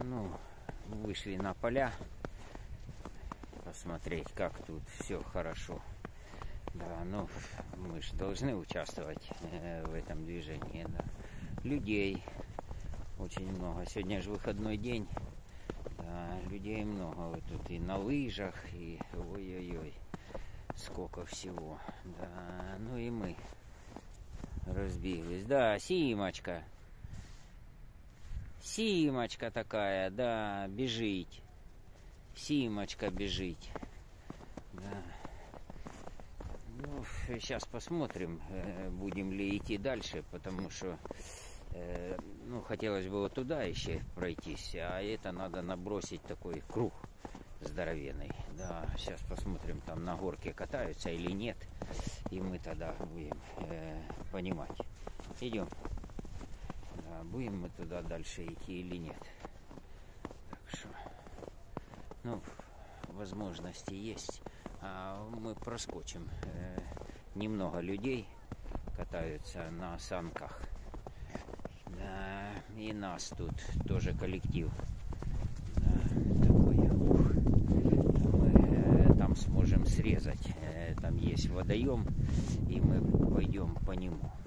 Ну, вышли на поля посмотреть, как тут все хорошо. Да, ну, мы же должны участвовать в этом движении. Да. Людей очень много. Сегодня же выходной день. Да, людей много. Вот тут и на лыжах, и ой-ой-ой, сколько всего. Да, ну и мы разбились. Да, Симочка. Симочка такая, да, бежит. Симочка бежит. Да. Ну, сейчас посмотрим, будем ли идти дальше, потому что ну, хотелось бы вот туда еще пройтись, а это надо набросить такой круг здоровенный. Да, сейчас посмотрим, там на горке катаются или нет, и мы тогда будем понимать. Идем. Да, будем мы туда дальше идти или нет. Так что, ну, возможности есть. А мы проскочим. Немного людей катаются на санках. Да, и нас тут тоже коллектив. Да, такой, мы там сможем срезать. Там есть водоем, и мы пойдем по нему.